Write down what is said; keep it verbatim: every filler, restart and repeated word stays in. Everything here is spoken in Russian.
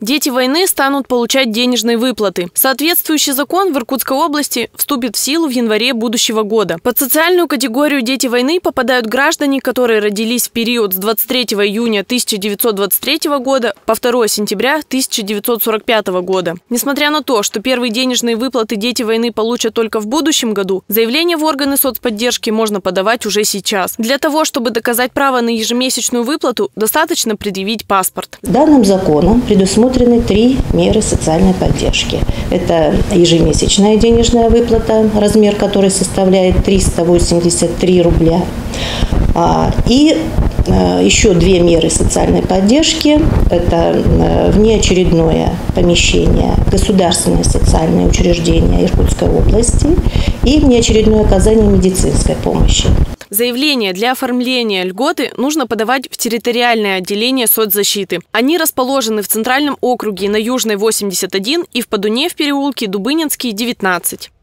Дети войны станут получать денежные выплаты. Соответствующий закон в Иркутской области вступит в силу в январе будущего года. Под социальную категорию «Дети войны» попадают граждане, которые родились в период с двадцать третьего июня тысяча девятьсот двадцать третьего года по второе сентября тысяча девятьсот сорок пятого года. Несмотря на то, что первые денежные выплаты «Дети войны» получат только в будущем году, заявление в органы соцподдержки можно подавать уже сейчас. Для того, чтобы доказать право на ежемесячную выплату, достаточно предъявить паспорт. Данным законом предусмотрены три меры социальной поддержки. Это ежемесячная денежная выплата, размер которой составляет триста восемьдесят три рубля. И еще две меры социальной поддержки. Это внеочередное помещение, государственное социальное учреждение Иркутской области и внеочередное оказание медицинской помощи. Заявление для оформления льготы нужно подавать в территориальное отделение соцзащиты. Они расположены в Центральном округе на Южной восемьдесят один и в Подуне в переулке Дубынинский девятнадцать.